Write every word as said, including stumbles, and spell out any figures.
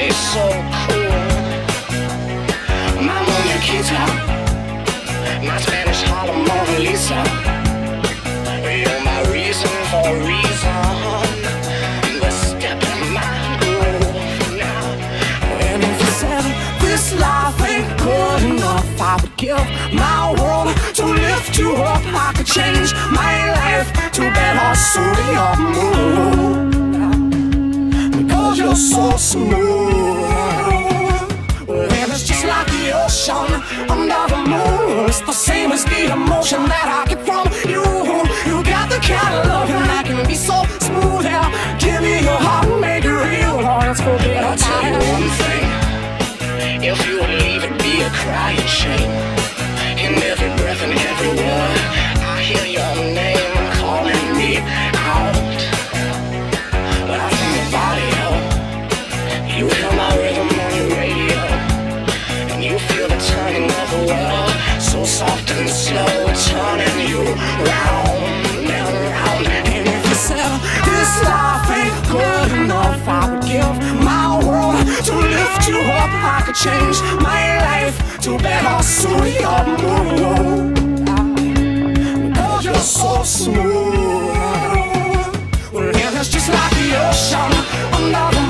stay so cool. My muñequita, my Spanish Harlem Mona Lisa. You're my reason for a reason. The step in my groove now. And if you said this life ain't good enough, I would give my world to lift you up. I could change my life to better suit your mood. Because you're so smooth. And it's just like the ocean under the moon. It's the same as the emotion that I get from you. You got the kind of loving that can be so smooth. Yeah, give me your heart and make it real. Or let's forget about it. I'll tell you one thing. If you would leave it be a crying shame. In every breath and every word, I hear your name calling me out. But from the body, oh, you hear my rhythm on your radio. And you feel the turning of the world, so soft and slow, turning you round and round. And if you said this life ain't good enough, I would give my world to lift you up. I could change my life to better suit your mood. Because you're so smooth. Well, and it's just like the ocean under the